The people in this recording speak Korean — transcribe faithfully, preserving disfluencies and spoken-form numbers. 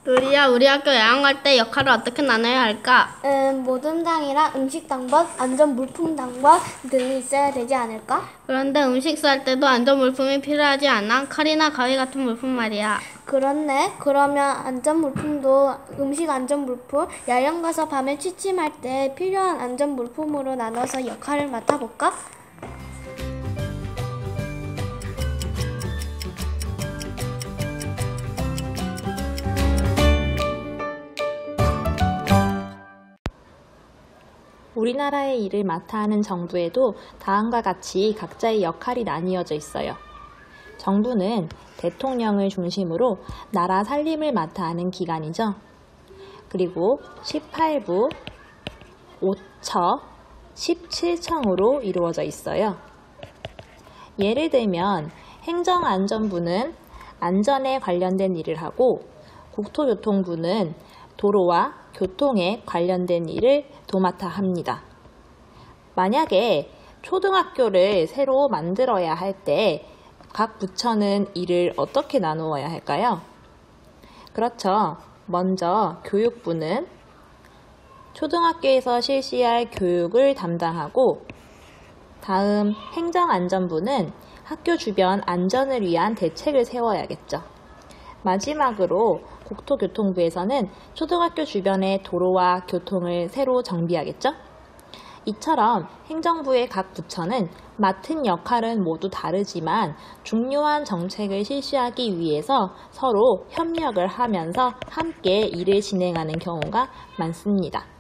우리야, 우리 학교 여행 갈 때 역할을 어떻게 나눠야 할까? 음, 모든 당이랑 음식 당번, 안전 물품 당번 등이 있어야 되지 않을까? 그런데 음식 쌀 때도 안전 물품이 필요하지 않아? 칼이나 가위 같은 물품 말이야. 그렇네. 그러면 안전 물품도 음식 안전 물품, 야영 가서 밤에 취침할 때 필요한 안전 물품으로 나눠서 역할을 맡아볼까? 우리나라의 일을 맡아 하는 정부에도 다음과 같이 각자의 역할이 나뉘어져 있어요. 정부는 대통령을 중심으로 나라 살림을 맡아 하는 기관이죠. 그리고 십팔 부, 오 처, 십칠 청으로 이루어져 있어요. 예를 들면 행정안전부는 안전에 관련된 일을 하고 국토교통부는 도로와 교통에 관련된 일을 도맡아 합니다. 만약에 초등학교를 새로 만들어야 할 때 각 부처는 일을 어떻게 나누어야 할까요? 그렇죠. 먼저 교육부는 초등학교에서 실시할 교육을 담당하고, 다음 행정안전부는 학교 주변 안전을 위한 대책을 세워야겠죠. 마지막으로 국토교통부에서는 초등학교 주변의 도로와 교통을 새로 정비하겠죠. 이처럼 행정부의 각 부처는 맡은 역할은 모두 다르지만 중요한 정책을 실시하기 위해서 서로 협력을 하면서 함께 일을 진행하는 경우가 많습니다.